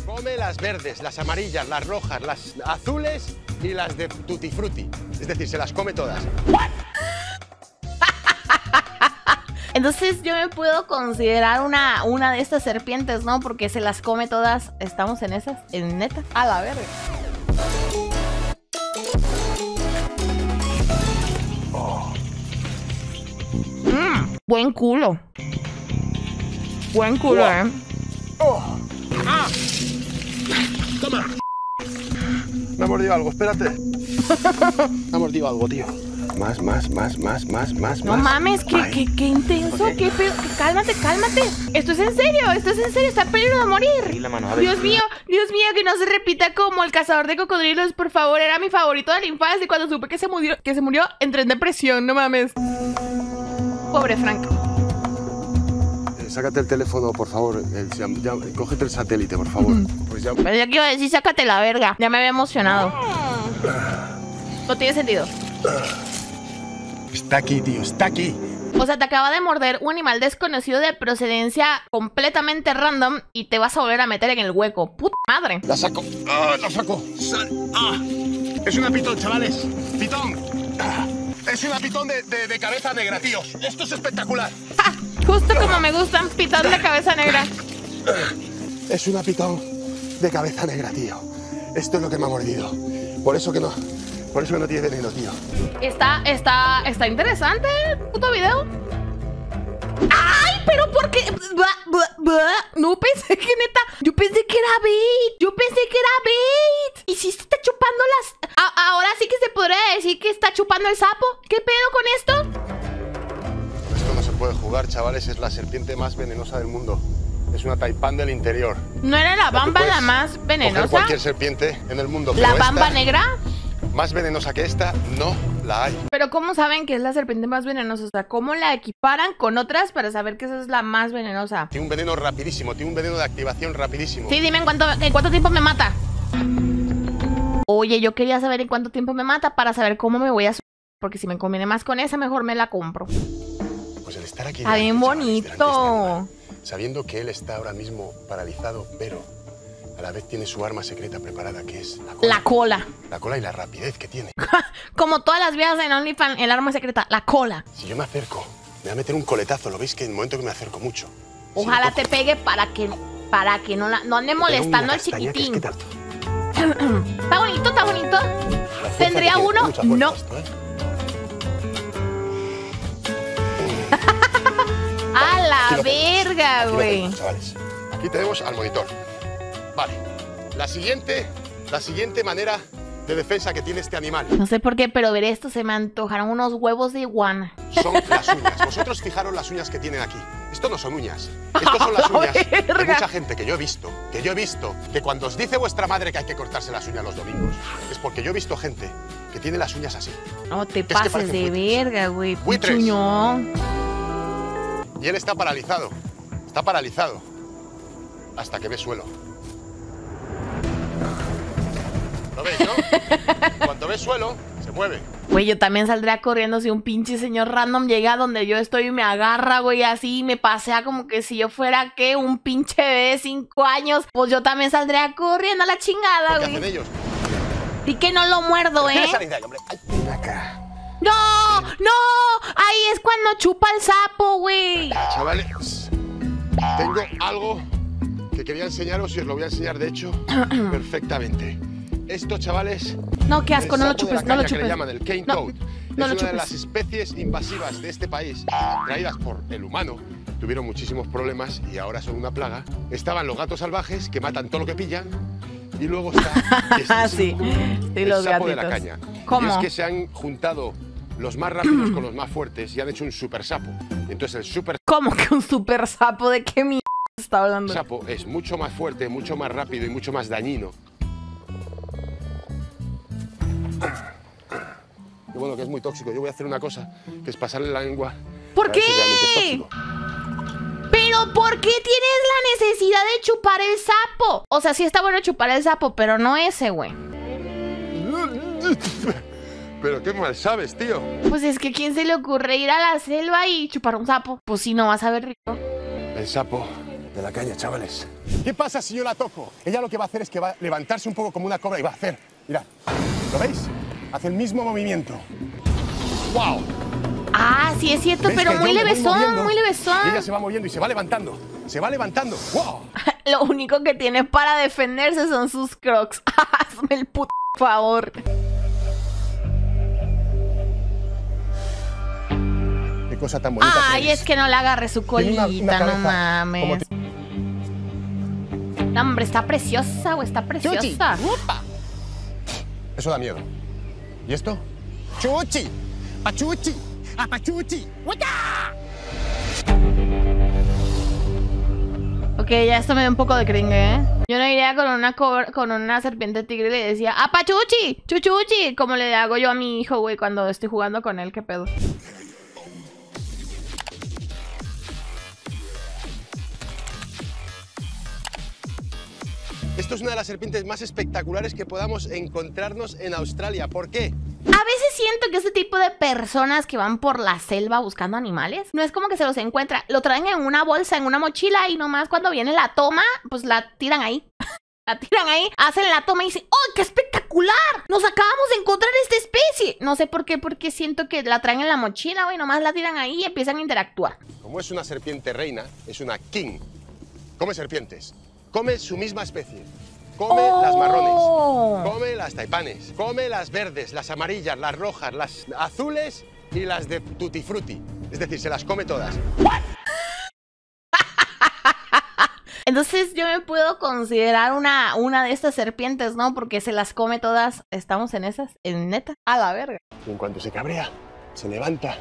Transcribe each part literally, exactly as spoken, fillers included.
Come las verdes, las amarillas, las rojas, las azules y las de Tutti Frutti. Es decir, se las come todas. Entonces yo me puedo considerar una, una de estas serpientes, ¿no? Porque se las come todas. ¿Estamos en esas? ¿En neta? A la verga. Oh. Mm, buen culo. Buen culo, wow. eh. Oh. ¡Ah! ¡Toma! Me ha mordido algo, espérate. Me ha mordido algo, tío. Más, más, más, más, más, más, No más. mames, qué, qué, qué intenso, okay. qué pedo. Cálmate, cálmate. Esto es en serio, esto es en serio, está en peligro de morir. Sí, la mano, ver, Dios mío, Dios mío, que no se repita como el cazador de cocodrilos, por favor. Era mi favorito de la infancia y cuando supe que se murió, que se murió, entré en depresión, no mames. Pobre Frank. Eh, sácate el teléfono, por favor. Eh, ya, ya, cógete el satélite, por favor. Pues ya... Pero yo quiero decir, sácate la verga. Ya me había emocionado. No tiene sentido. Está aquí, tío, está aquí. O sea, te acaba de morder un animal desconocido de procedencia completamente random y te vas a volver a meter en el hueco. ¡Puta madre! La saco. ¡Ah, la saco! Sal. ¡Ah! Es una pitón, chavales. Pitón. Ah. Es una pitón de, de, de cabeza negra, tío. Esto es espectacular. ¡Ja! Justo como me gustan, pitón de cabeza negra. Es una pitón de cabeza negra, tío. Esto es lo que me ha mordido. Por eso que no... Por eso que no tiene veneno, tío. Está, está, está interesante el puto video. ¡Ay! ¿Pero por qué? No pensé que neta... Yo pensé que era bait. Yo pensé que era bait. ¿Y si se está chupando las...? A ahora sí que se podría decir que está chupando el sapo. ¿Qué pedo con esto? Esto no se puede jugar, chavales. Es la serpiente más venenosa del mundo. Es una taipán del interior. ¿No era la bamba la más venenosa? Cualquier serpiente en el mundo. ¿La bamba negra? Más venenosa que esta, no la hay. Pero ¿cómo saben que es la serpiente más venenosa? O sea, ¿cómo la equiparan con otras para saber que esa es la más venenosa? Tiene un veneno rapidísimo, tiene un veneno de activación rapidísimo. Sí, dime en cuánto, en cuánto tiempo me mata. Oye, yo quería saber en cuánto tiempo me mata para saber cómo me voy a... Porque si me conviene más con esa, mejor me la compro. Pues el estar aquí... Está bien bonito. Sabiendo que él está ahora mismo paralizado, pero... a la vez tiene su arma secreta preparada, que es la cola. La cola. La cola y la rapidez que tiene. Como todas las viejas en OnlyFans, el arma secreta, la cola. Si yo me acerco, me va a meter un coletazo. Lo veis que en el momento que me acerco mucho. Ojalá si te pegue para que, para que no, la, no ande molestando al chiquitín. Es que está bonito, está bonito. ¿Tendría uno? No. Esto, ¿eh? A la verga, güey. Chavales, aquí tenemos al monitor. Vale, la siguiente, la siguiente manera de defensa que tiene este animal. No sé por qué, pero ver esto se me antojaron unos huevos de iguana. Son las uñas. Vosotros fijaros las uñas que tienen aquí. Esto no son uñas. Estos son las uñas de mucha gente que yo he visto, que yo he visto, que cuando os dice vuestra madre que hay que cortarse las uñas los domingos, es porque yo he visto gente que tiene las uñas así. No te pases es que de buitres. verga, güey. Buitres. Puchuñón. Y él está paralizado. Está paralizado. Hasta que ve suelo. ¿Lo veis, no? Cuando ve suelo, se mueve. Güey, yo también saldría corriendo si un pinche señor random llega donde yo estoy y me agarra, güey, así, y me pasea como que si yo fuera, ¿qué? Un pinche bebé de cinco años. Pues yo también saldría corriendo a la chingada, güey. ¿Qué hacen ellos? Y que no lo muerdo, ¿eh? ¡No! ¡No! Ahí es cuando chupa el sapo, güey. Chavales, tengo algo que quería enseñaros y os lo voy a enseñar, de hecho, perfectamente. Esto, chavales... No, qué asco, no lo chupes, no lo chupes. Que le llaman el cane no, toad. no es lo una chupes. de las especies invasivas de este país, traídas por el humano. Tuvieron muchísimos problemas y ahora son una plaga. Estaban los gatos salvajes, que matan todo lo que pillan. Y luego está... Ah, sí, sí, el los sapo gatitos. de la caña. ¿Cómo? Y es que se han juntado los más rápidos con los más fuertes y han hecho un super sapo. Entonces el super... ¿Cómo que un super sapo? ¿De qué mierda está hablando? El sapo es mucho más fuerte, mucho más rápido y mucho más dañino. Y bueno, que es muy tóxico. Yo voy a hacer una cosa, que es pasarle la lengua. ¿Por qué? Si ¿Pero por qué tienes la necesidad de chupar el sapo? O sea, sí está bueno chupar el sapo, pero no ese, güey. Pero qué mal sabes, tío. Pues es que ¿a quién se le ocurre ir a la selva y chupar un sapo? Pues sí, no vas a ver rico. El sapo de la caña, chavales. ¿Qué pasa si yo la toco? Ella lo que va a hacer es que va a levantarse un poco como una cobra y va a hacer, mirad, ¿lo veis? Hace el mismo movimiento. ¡Wow! Ah, sí es cierto, pero muy levesón, muy levesón. Y ella se va moviendo y se va levantando, se va levantando. ¡Wow! Lo único que tiene para defenderse son sus crocs. Hazme el puto favor. Qué cosa tan bonita. Ay, es que no le agarre su colita, una, una no mames. No, hombre, está preciosa, o está preciosa. Eso da miedo. ¿Y esto? ¡Chuchi! ¡Pachuchi! ¡Apachuchi! Ok, ya esto me da un poco de cringe, ¿eh? Yo no iría con una, con una serpiente tigre y le decía ¡Apachuchi! ¡Chuchuchi! Como le hago yo a mi hijo, güey, cuando estoy jugando con él, ¿qué pedo? Esto es una de las serpientes más espectaculares que podamos encontrarnos en Australia. ¿Por qué? A veces siento que este tipo de personas que van por la selva buscando animales, no es como que se los encuentra, lo traen en una bolsa, en una mochila y nomás cuando viene la toma, pues la tiran ahí. La tiran ahí, hacen la toma y dicen ¡oh, qué espectacular! ¡Nos acabamos de encontrar esta especie! No sé por qué, porque siento que la traen en la mochila, güey, nomás la tiran ahí y empiezan a interactuar. Como es una serpiente reina, es una king. Come serpientes. Come su misma especie. Come oh. las marrones, come las taipanes, come las verdes, las amarillas, las rojas, las azules y las de tutti frutti. Es decir, se las come todas. Entonces yo me puedo considerar una, una de estas serpientes, ¿no? Porque se las come todas. ¿Estamos en esas? ¿En neta? A la verga. Y en cuanto se cabrea, se levanta.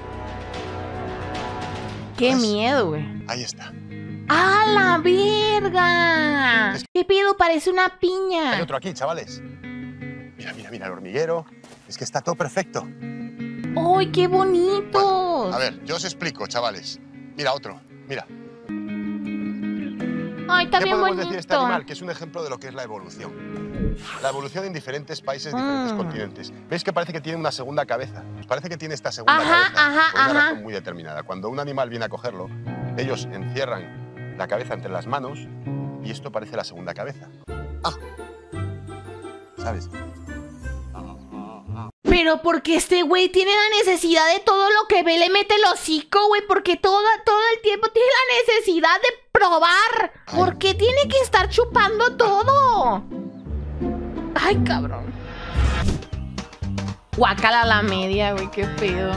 ¡Qué pues, miedo, güey! Ahí está. ¡A la verga! ¿Qué pedo? Parece una piña. Hay otro aquí, chavales. Mira, mira, mira el hormiguero. Es que está todo perfecto. ¡Ay, qué bonito! Bueno, a ver, yo os explico, chavales. Mira, otro. Mira. ¡Ay, está bien bonito! ¿Qué podemos decir de este animal? Que es un ejemplo de lo que es la evolución. La evolución en diferentes países, diferentes mm. continentes. ¿Veis que parece que tiene una segunda cabeza? Pues parece que tiene esta segunda ajá, cabeza ajá, por una ajá. razón muy determinada. Cuando un animal viene a cogerlo, ellos encierran la cabeza entre las manos y esto parece la segunda cabeza. Ah. ¿Sabes? Pero porque este güey tiene la necesidad de todo lo que ve, le mete el hocico, güey. Porque todo, todo el tiempo tiene la necesidad de probar. Ay. ¿Por qué tiene que estar chupando todo? Ay, cabrón. Guácala la media, güey, qué pedo.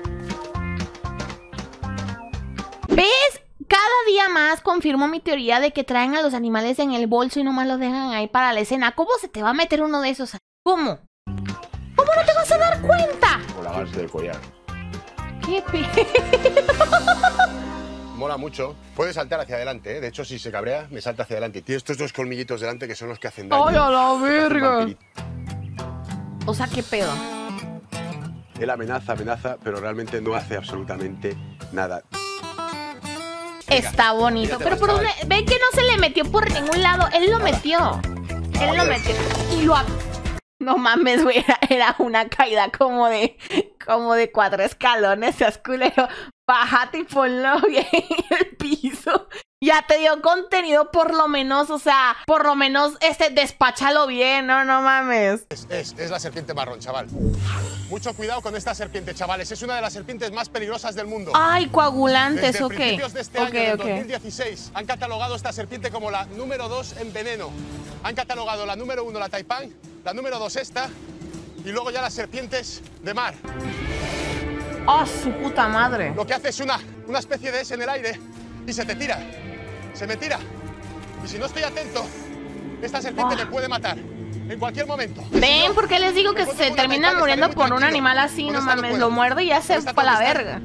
¿Ves? Cada día más confirmo mi teoría de que traen a los animales en el bolso y nomás los dejan ahí para la escena. ¿Cómo se te va a meter uno de esos? ¿Cómo? ¿Cómo no te vas a dar cuenta? Con la base del collar. ¡Qué pedo! Mola mucho. Puede saltar hacia adelante, ¿eh? De hecho, si se cabrea, me salta hacia adelante. Tiene estos dos colmillitos delante que son los que hacen daño. ¡Ay, a la verga! O sea, ¿qué pedo? Él amenaza, amenaza, pero realmente no hace absolutamente nada. Venga, está bonito, pero por dónde... Ven que no se le metió por ningún lado. Él lo nada. metió. Él oh, lo metió. Y lo... No mames, güey. Era, era una caída como de... Como de cuatro escalones. Seas culero. Bájate y ponlo bien en el piso. Ya te dio contenido por lo menos, o sea, por lo menos este, despáchalo bien, ¿no? No mames. Es, es, es la serpiente marrón, chaval. Mucho cuidado con esta serpiente, chavales. Es una de las serpientes más peligrosas del mundo. Ay, coagulantes, Desde ok. Desde principios de este okay, año, okay. del dos mil dieciséis, han catalogado esta serpiente como la número dos en veneno. Han catalogado la número uno, la taipán, la número dos esta, y luego ya las serpientes de mar. ¡Oh, su puta madre! Lo que hace es una, una especie de S en el aire y se te tira. Se me tira. Y si no estoy atento, esta serpiente oh. me puede matar en cualquier momento. Ven, si porque les digo que se termina muriendo por un animal así, no mames. Lo muerde y ya se fue a la verga.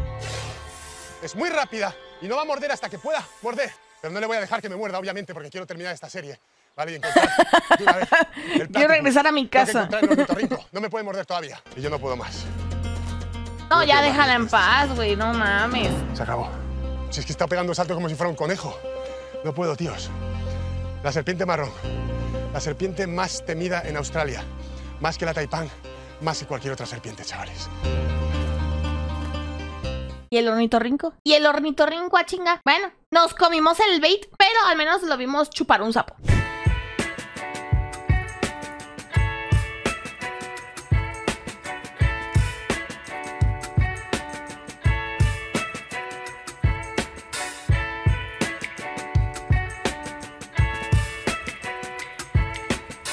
Es muy rápida y no va a morder hasta que pueda morder. Pero no le voy a dejar que me muerda, obviamente, porque quiero terminar esta serie. Vale, y encontrar de una vez el quiero regresar a mi casa. No me puede morder todavía. Y yo no puedo más. No, no ya déjala en paz, güey. No mames. Se acabó. Si es que está pegando salto como si fuera un conejo. No puedo, tíos. La serpiente marrón. La serpiente más temida en Australia. Más que la taipán, más que cualquier otra serpiente, chavales. ¿Y el ornitorrinco? ¿Y el ornitorrinco a chinga? Bueno, nos comimos el bait, pero al menos lo vimos chupar un sapo.